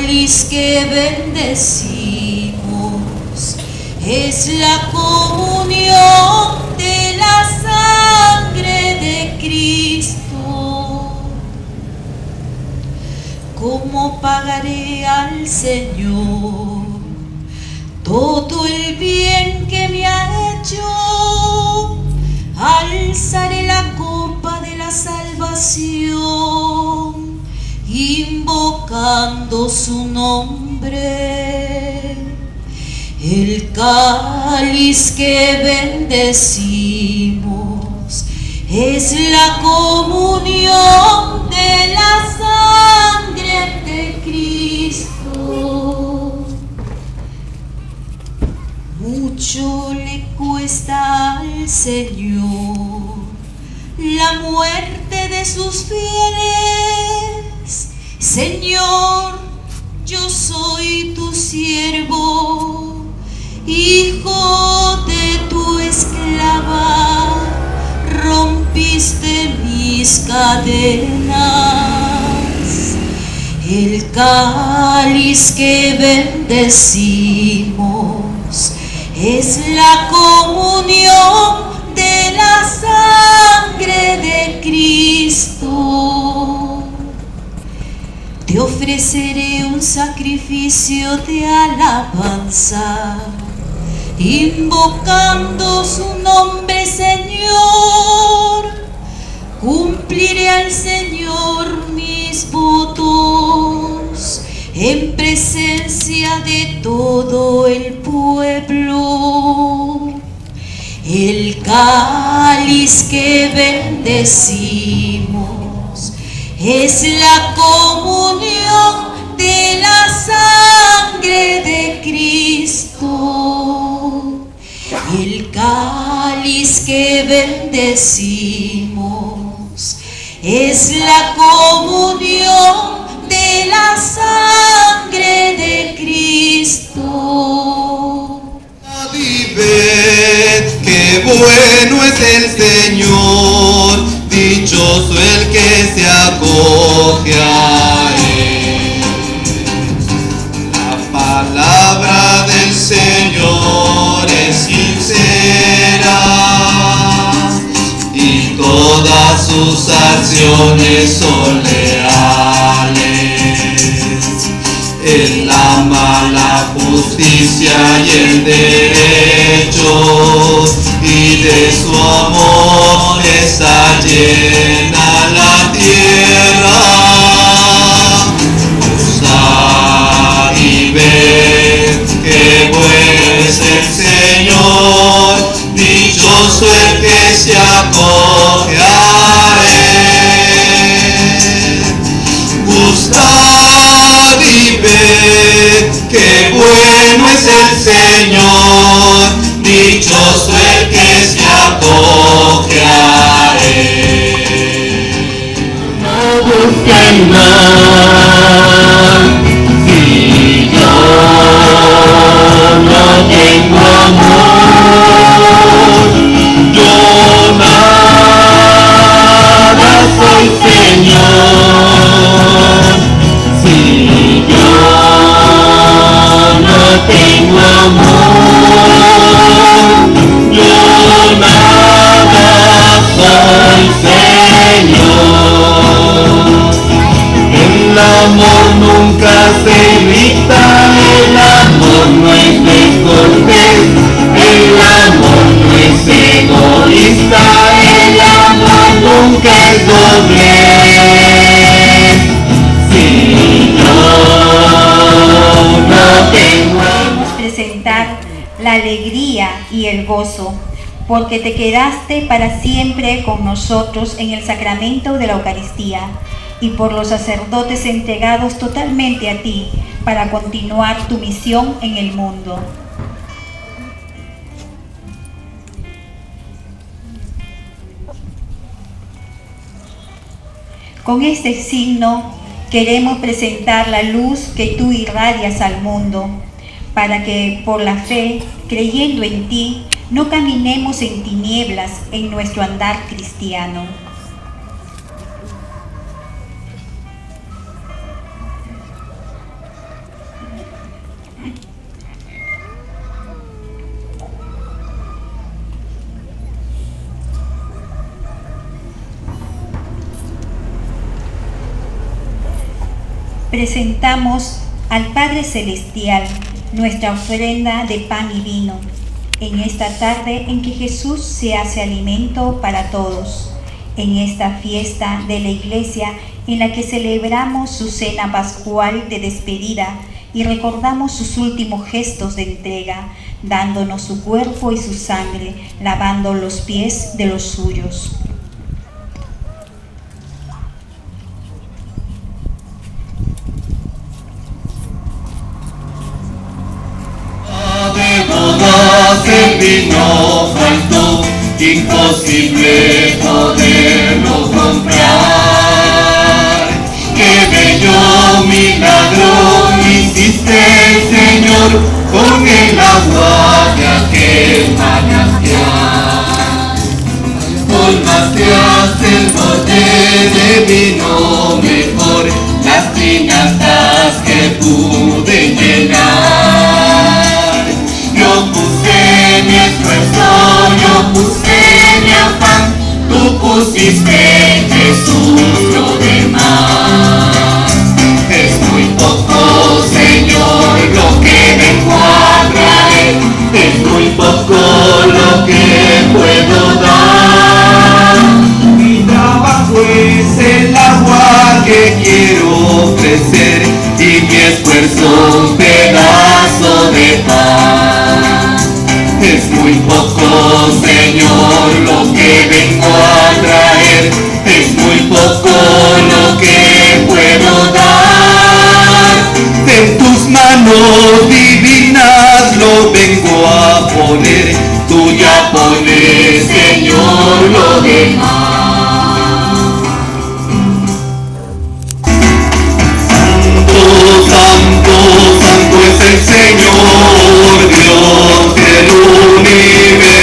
cáliz que bendecimos es la comunión de la sangre de Cristo. ¿Cómo pagaré al Señor todo el bien que me ha hecho? Alzaré la copa de la salvación, invocando su nombre. El cáliz que bendecimos es la comunión de la sangre de Cristo. Mucho le cuesta al Señor la muerte de sus fieles. Señor, yo soy tu siervo, hijo de tu esclava, rompiste mis cadenas. El cáliz que bendecimos es la comunión de la sangre de Cristo. Te ofreceré un sacrificio de alabanza, invocando su nombre, Señor. Cumpliré al Señor mis votos en presencia de todo el pueblo. El cáliz que bendecimos es la comunión de la sangre de Cristo. El cáliz que bendecimos es la comunión de la sangre de Cristo. Y ved qué bueno es el Señor, dichoso el que se acoge a Él. La palabra del Señor es sincera y todas sus acciones son leales. Él ama la justicia y el derecho, y de su amor está llena la tierra. Gozad y ved qué bueno es el Señor, dichoso el que se acoge a Él. Gustad y ved qué bueno es el Señor, dichoso el que se acoge a Él. No busquen más, si yo no tengo amor, yo nada soy, Señor. Si yo no tengo amor, yo nada soy, Señor. El amor nunca se irrita, el amor no es descortés, el amor no es egoísta, el amor nunca es doblez. Si yo no tengo Queremos presentar la alegría y el gozo, porque te quedaste para siempre con nosotros en el sacramento de la Eucaristía, y por los sacerdotes entregados totalmente a ti para continuar tu misión en el mundo. Con este signo queremos presentar la luz que tú irradias al mundo, para que por la fe, creyendo en ti, no caminemos en tinieblas en nuestro andar cristiano. presentamos al Padre Celestial nuestra ofrenda de pan y vino, en esta tarde en que Jesús se hace alimento para todos, en esta fiesta de la Iglesia en la que celebramos su cena pascual de despedida y recordamos sus últimos gestos de entrega, dándonos su cuerpo y su sangre, lavando los pies de los suyos. De bodas el vino faltó, imposible poderlo comprar. Qué bello milagro hiciste, Señor, con el agua de aquel manantial. Colmaste hasta el bote de vino mejor, las tinajas que pude llenar. Yo puse mi esfuerzo, yo puse mi afán, tú pusiste, Jesús, lo demás. Es muy poco, Señor, lo que vengo a traer, es muy poco lo que puedo dar. Mi trabajo es el agua que quiero ofrecer y mi esfuerzo un pedazo de pan. Es muy poco, Señor, lo que vengo a traer, es muy poco lo que puedo dar. En tus manos divinas lo vengo a poner, tú ya pones, Señor, lo demás. Santo, santo, santo es el Señor, Dios del universo.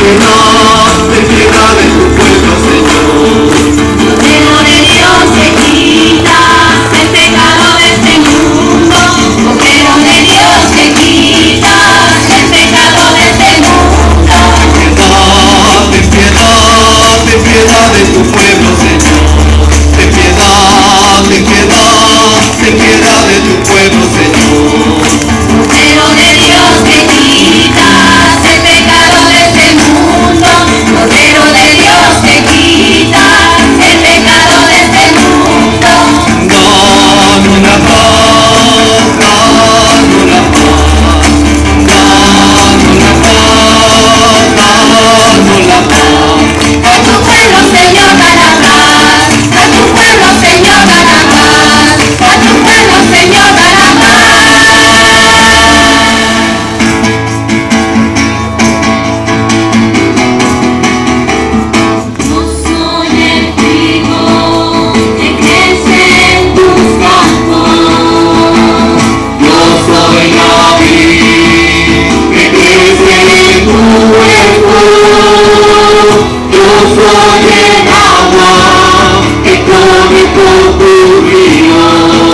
piedad de tu pueblo, Señor. Cordero de Dios que quitas el pecado de este mundo. Cordero de Dios que quitas el pecado de este mundo. Ten piedad de tu pueblo, Señor. Ten piedad de tu pueblo, Señor. Cordero de Dios que quitas el pecado de este mundo. Cordero de Dios que quitas el pecado de este mundo. Danos la paz, danos la paz, danos la paz, danos la paz. A tu pueblo, Señor, da la paz. A tu pueblo, Señor, da la paz. A tu pueblo, Señor, da la paz. No soy el trigo que crece en tus campos. Yo soy la vid que crece en tu huerto. Yo soy el agua que corre por tu río.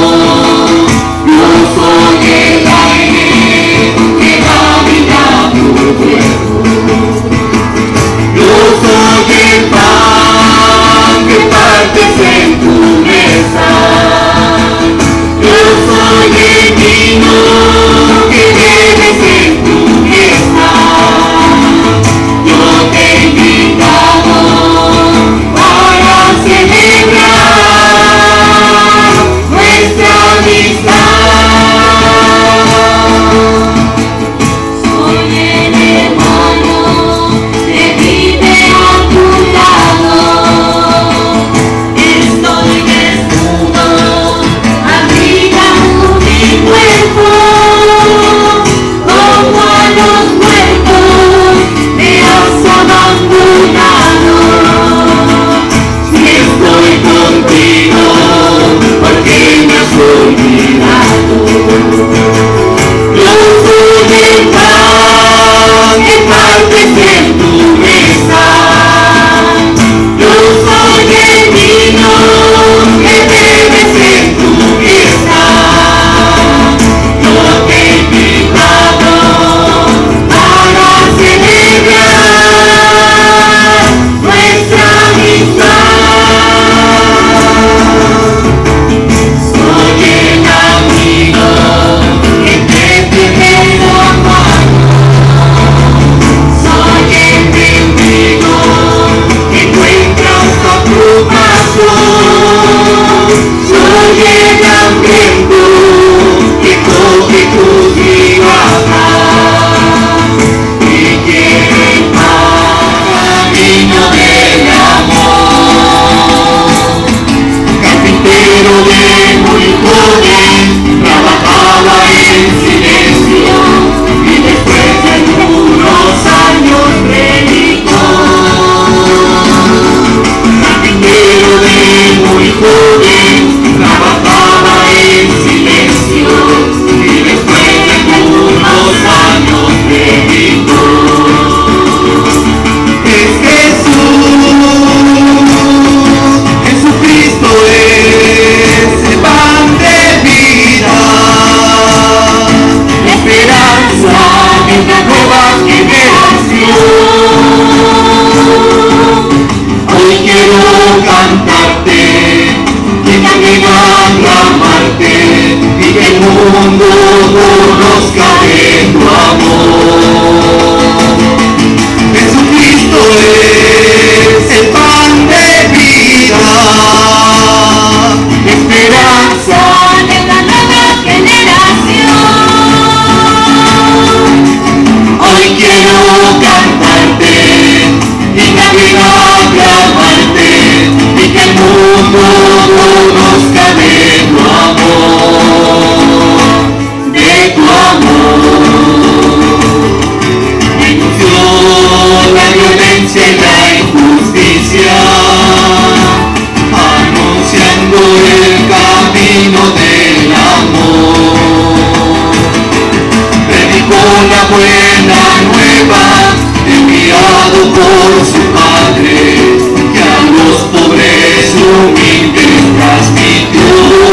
Yo soy el aire que da vida a tu cuerpo. Yo soy el pan que partes en tu mesa. Yo soy el vino que bebes en tu fiesta. Yo te he invitado para celebrar nuestra amistad. Soy el hermano que vive a tu lado. Estoy desnudo, abriga mi cuerpo. Como a los muertos me has abandonado. Si estoy contigo, porque me has olvidado. Yo soy el pan que partes en tu mesa. Yo soy el vino que bebes en tu fiesta. Yo te he invitado para celebrar nuestra amistad. Soy el amigo que te tiene la mano. Soy el mendigo que encuentras a tu paso. Soy el hambriento que coge tu libertad y quiere el camino del amor. Carpintero de muy joven, trabajaba en silencio y después de algunos años predicó. Carpintero de muy joven, trabajaba en silencio y después de algunos años predicó. Es Jesucristo es el pan de vida, la esperanza de una nueva generación. Hoy quiero cantarte y también aclamarte y que el mundo conozca de tu amor. Jesucristo es el pan de vida, esperanza de una nueva generación. Hoy quiero cantarte y también aclamarte y que el mundo conozca de tu amor, de tu amor. Denunció la violencia y la injusticia, anunciando el camino del amor. Predicó la buena nueva, enviado por su Padre, que a los pobres y humildes transmitió.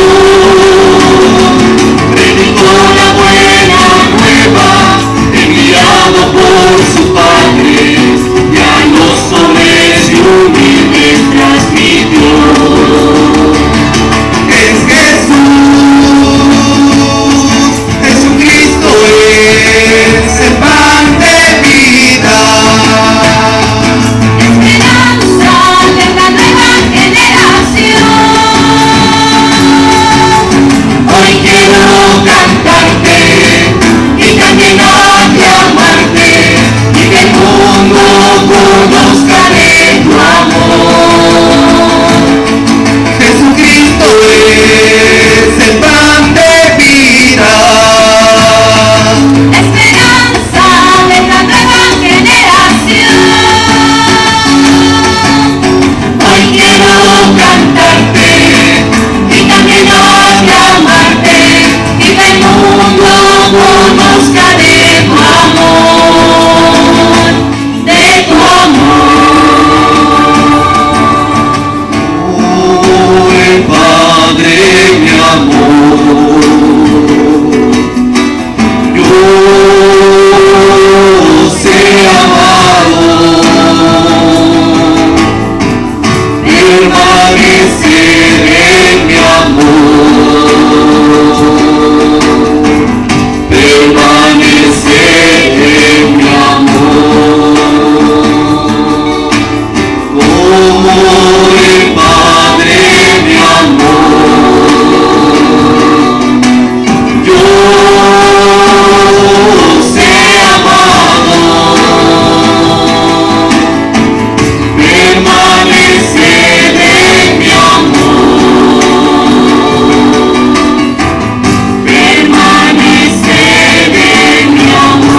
Predicó la buena nueva, enviado por su Padre, que a los pobres y humildes transmitió. Es Jesús, Jesucristo es el pan de vida. Esperanza de una nueva generación. Hoy quiero cantarte y también aclamarte, y que el mundo conozca de tu amor. Jesucristo es el pan de vida. Esperanza de una nueva generación. Hoy quiero cantarte y también aclamarte, y que el mundo conozca de tu amor, de tu amor. El Padre mi amor, yo sé amado, permanecer en mi amor, permanecer en mi amor, como el Padre mi amor, yo sé amado, permanecer en mi amor, permanecer en mi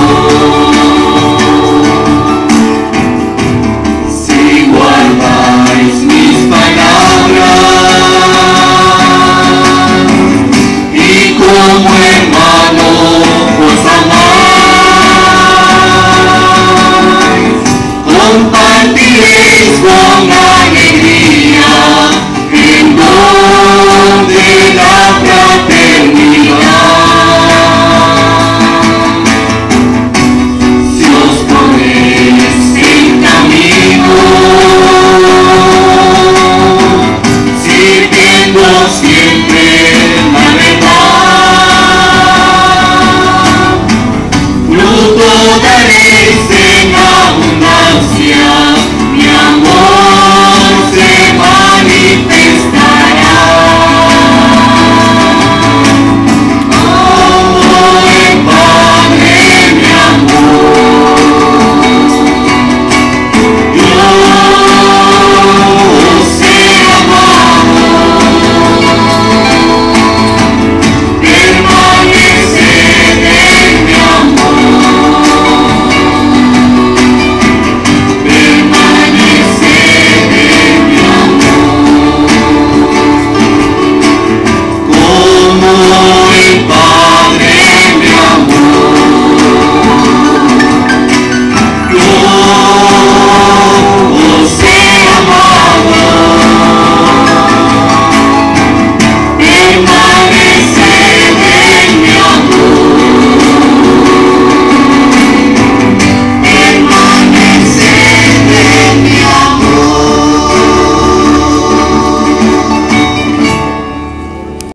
amor. Si guardáis mis palabras y como hermano os amáis, compartiréis con